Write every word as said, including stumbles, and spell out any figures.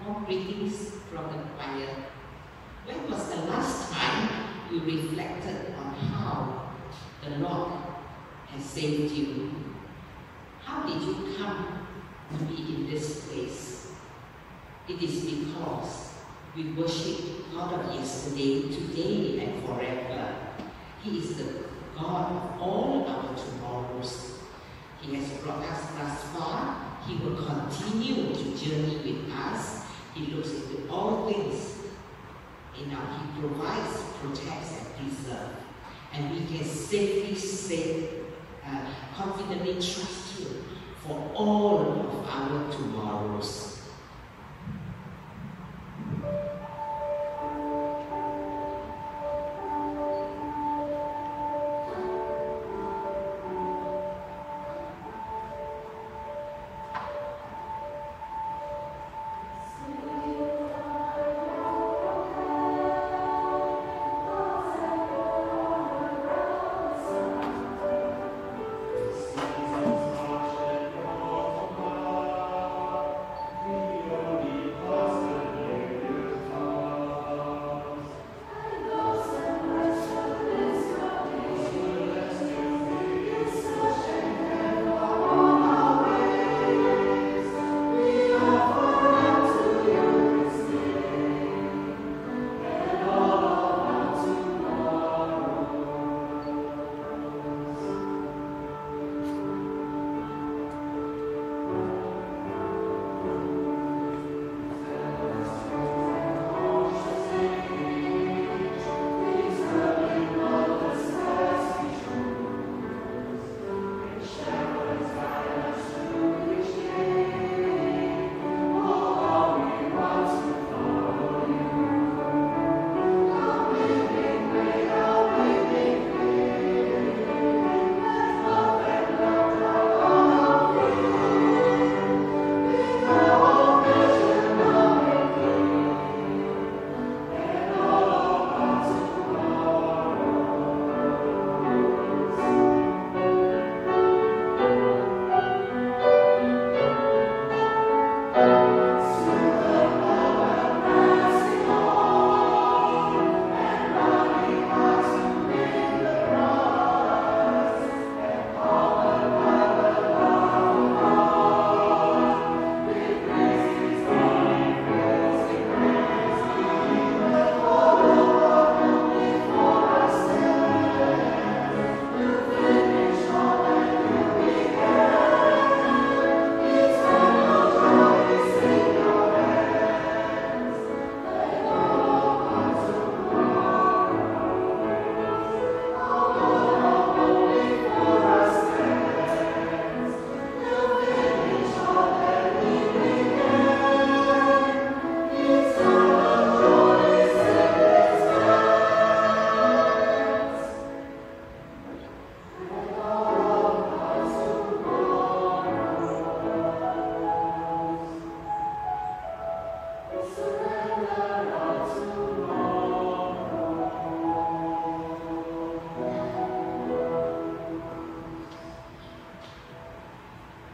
Warm greetings from the choir. When was the last time you reflected on how the Lord has saved you? How did you come to be in this place? It is because we worship God of yesterday, today, and forever. He is the God of all our tomorrows. He has brought us thus far. He will continue to journey with us. He looks into all things. You know, He provides, protects, and preserves. And we can safely say, uh, confidently trust Him for all of our tomorrows.